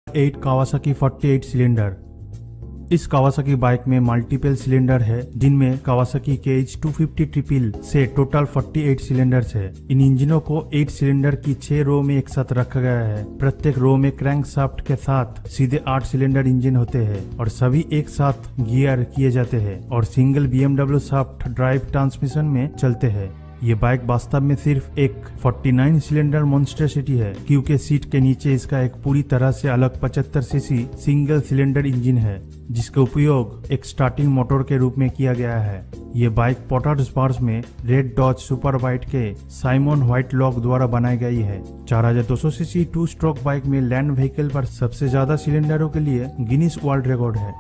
8 Kawasaki 48 cylinder. इस Kawasaki bike में multiple cylinder है, जिनमें कावासाकी KH 250 ट्रिपल से टोटल 48 सिलेंडर्स है। इन इंजनों को 8 सिलेंडर की 6 रो में एक साथ रखा गया है। प्रत्येक रो में क्रैंकशाफ्ट के साथ सीधे 8 सिलेंडर इंजन होते हैं और सभी एक साथ गियर किए जाते हैं और single BMW shaft drive transmission में चलते हैं। ये बाइक वास्तव में सिर्फ एक 49 सिलेंडर मॉन्स्टरसिटी है, क्योंकि सीट के नीचे इसका एक पूरी तरह से अलग 75 सीसी सिंगल सिलेंडर इंजन है, जिसका उपयोग एक स्टार्टिंग मोटर के रूप में किया गया है। ये बाइक पोर्टर्स बार्स में रेड डॉज सुपर बाइट के साइमन व्हाइटलॉक द्वारा बनाई गई है। 4200 सीसी 2 स्ट्रोक बाइक में लैंड व्हीकल पर सबसे ज्यादा सिलेंडरों के लिए गिनीज वर्ल्ड रिकॉर्ड है।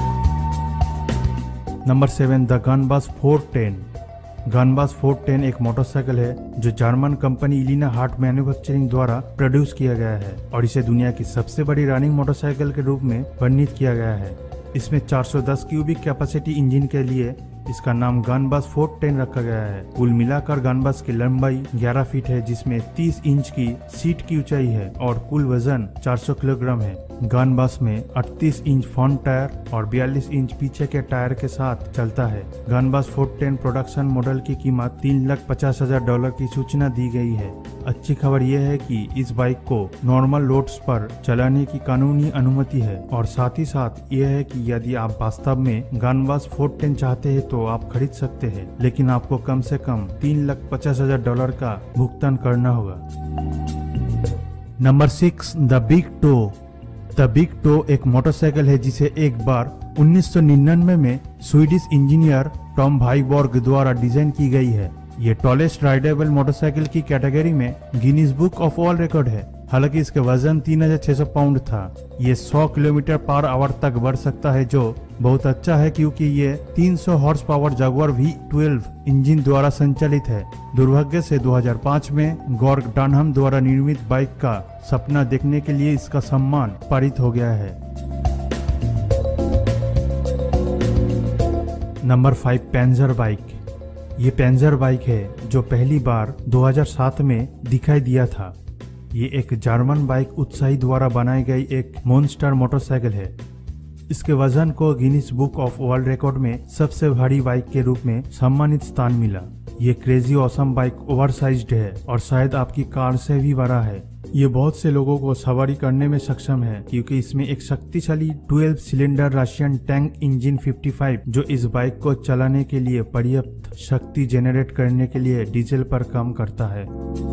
Number 7 the Gunbus 410। गनबस 410 एक मोटरसाइकिल है जो German company Elina Hart manufacturing द्वारा प्रोड्यूस किया गया है और इसे दुनिया की सबसे बड़ी रनिंग मोटरसाइकिल के रूप में वर्णित किया गया है। इसमें 410 क्यूबिक कैपेसिटी इंजन के लिए इसका नाम गनबस 410 रखा गया है। कुल मिलाकर गनबस की लंबाई 11 फीट है, जिसमें 30 इंच की सीट की ऊंचाई है और कुल वजन 400 किलोग्राम है। गनबस में 38 इंच फ्रंट टायर और 42 इंच पीछे के टायर के साथ चलता है। गनबस 410 प्रोडक्शन मॉडल की कीमत $350,000 की सूचना दी गई है। अच्छी खबर यह है कि इस बाइक को नॉर्मल रोड्स पर चलाने की कानूनी अनुमति है और साथ ही साथ यह है कि यदि आप वास्तव में गनबस 410 चाहते हैं तो आप खरीद सकते हैं, लेकिन आपको कम से कम $350,000 का भुगतान करना होगा। Number 6 the big tow. The big tow एक मोटरसाइकिल है जिसे एक बार 1999 में स्वीडिश इंजीनियर टॉम वाइबॉर्ग द्वारा डिजाइन की गई है। ये टॉलेस्ट राइडेबल मोटरसाइकिल की कैटेगरी में Guinness book of World Record है। हालांकि इसका वजन 3600 पाउंड था। ये 100 किलोमीटर पर आवर तक बढ़ सकता है, जो बहुत अच्छा है क्योंकि ये 300 horse power Jaguar V12 engine द्वारा संचालित है। दुर्भाग्य से 2005 में गॉर्ग डनहम द्वारा निर्मित बाइक का सपना देखने के लिए इसका सम्मान पारित हो गया है। Number 5 Panzer bike. ये पैंजर बाइक है जो पहली बार 2007 में दिखाई दिया था। ये एक जर्मन बाइक उत्साही द्वारा बनाई गई एक मॉन्स्टर मोटरसाइकिल है। इसके वजन को Guinness book of World Record में सबसे भारी बाइक के रूप में सम्मानित स्थान मिला। ये क्रेजी ऑसम बाइक ओवरसाइज्ड है और शायद आपकी कार से भी बड़ा है। ये बहुत से लोगों को सवारी करने में सक्षम है क्योंकि इसमें एक शक्तिशाली 12 सिलेंडर रशियन टैंक इंजन 55 जो इस बाइक को चलाने के लिए पर्याप्त शक्ति जेनरेट करने के लिए डीजल पर काम करता है।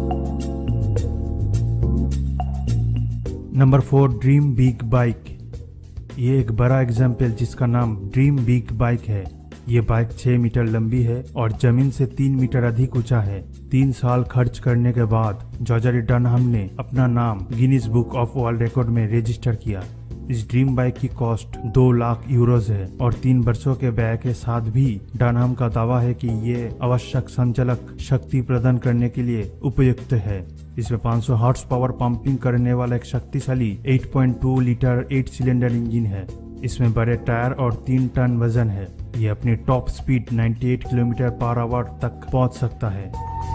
Number 4 dream big bike. ये एक बड़ा एग्जाम्पल जिसका नाम ड्रीम बिग बाइक है। ये बाइक 6 मीटर लंबी है और जमीन से 3 मीटर अधिक ऊंचा है। 3 साल खर्च करने के बाद जॉर्ज डनहम ने अपना नाम Guinness book of World Record में रजिस्टर किया। इस ड्रीम बाइक की कॉस्ट 2 लाख यूरोज है और 3 वर्षों के व्यय के साथ भी डनहम का दावा है कि ये आवश्यक संचालक शक्ति प्रदान करने के लिए उपयुक्त है। इसमें 500 हॉर्स पावर पंपिंग करने वाला एक शक्तिशाली 8.2 लीटर 8 सिलेंडर इंजन है। इसमें बड़े टायर और 3 टन वजन है। ये अपनी top speed 98 kilometre per hour तक पहुंच सकता है।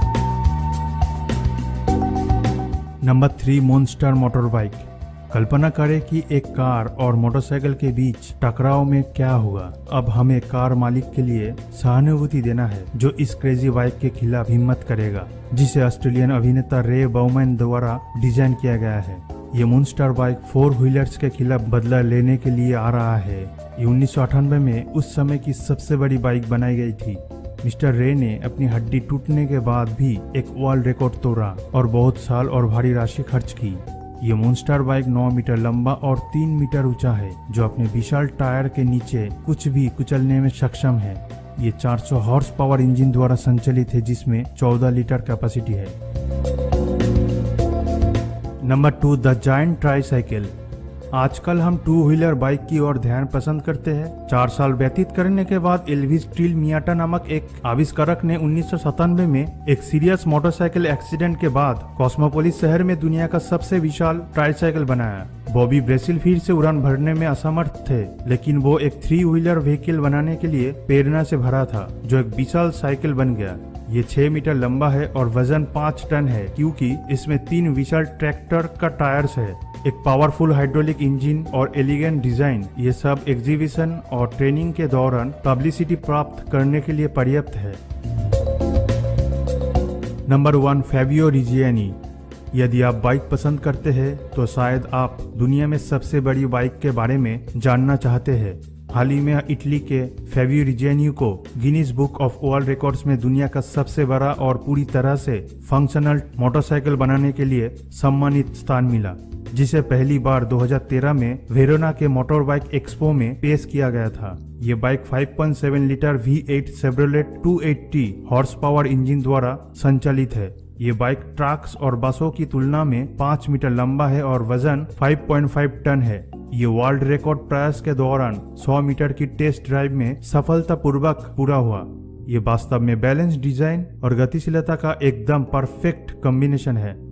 Number 3 monster motor bike. कल्पना करें कि एक कार और मोटरसाइकिल के बीच टकराव में क्या होगा। अब हमें कार मालिक के लिए सहानुभूति देना है जो इस क्रेजी बाइक के खिलाफ हिम्मत करेगा, जिसे ऑस्ट्रेलियन अभिनेता रे बाउमैन द्वारा डिजाइन किया गया है। ये मॉन्स्टर बाइक 4 व्हीलर्स के खिलाफ बदला लेने के लिए आ रहा है। ये 1998 में उस समय की सबसे बड़ी बाइक बनाई गई थी। मिस्टर रे ने अपनी हड्डी टूटने के बाद भी एक वर्ल्ड रिकॉर्ड तोड़ा और बहुत साल और भारी राशि खर्च की। ये मॉन्स्टर बाइक 9 मीटर लंबा और 3 मीटर ऊंचा है, जो अपने विशाल टायर के नीचे कुछ भी कुचलने में सक्षम है। ये 400 हॉर्स पावर इंजन द्वारा संचालित है, जिसमें 14 लीटर कैपेसिटी है। Number 2 the giant tricycle. आजकल हम 2 व्हीलर बाइक की ओर ध्यान पसंद करते हैं। 4 साल व्यतीत करने के बाद एल्विस ट्रिल मियाटा नामक एक आविष्कारक ने 1997 में एक सीरियस मोटरसाइकिल एक्सीडेंट के बाद कॉस्मोपोलिस शहर में दुनिया का सबसे विशाल ट्राईसाइकिल बनाया। बॉबी ब्रेसिल फिर से उड़ान भरने में असमर्थ थे, लेकिन वो एक 3 व्हीलर व्हीकल बनाने के लिए प्रेरणा से भरा था, जो एक विशाल साइकिल बन गया। ये 6 मीटर लंबा है और वजन 5 टन है, क्योंकि इसमें 3 विशाल ट्रैक्टर का टायर्स है। एक पावरफुल हाइड्रोलिक इंजन और एलिगेंट डिजाइन, ये सब एग्जीबिशन और ट्रेनिंग के दौरान पब्लिसिटी प्राप्त करने के लिए पर्याप्त है। Number 1, Fabio Rizziani. यदि आप बाइक पसंद करते हैं तो शायद आप दुनिया में सबसे बड़ी बाइक के बारे में जानना चाहते हैं। हाल ही में इटली के फैबियो रिजियानी को Guinness book of world records में दुनिया का सबसे बड़ा और पूरी तरह से फंक्शनल मोटरसाइकिल बनाने के लिए सम्मानित स्थान मिला, जिसे पहली बार 2013 में वेरोना के मोटर बाइक एक्सपो में पेश किया गया था। ये bike 5.7 litre V8 Chevrolet 280 horse power engine द्वारा संचालित है। ये बाइक ट्रक्स और बसों की तुलना में 5 मीटर लंबा है और वजन 5.5 टन है। ये वर्ल्ड रिकॉर्ड प्रयास के दौरान 100 मीटर की टेस्ट ड्राइव में सफलतापूर्वक पूरा हुआ। ये वास्तव में बैलेंस डिजाइन और गतिशीलता का एकदम परफेक्ट कॉम्बिनेशन है।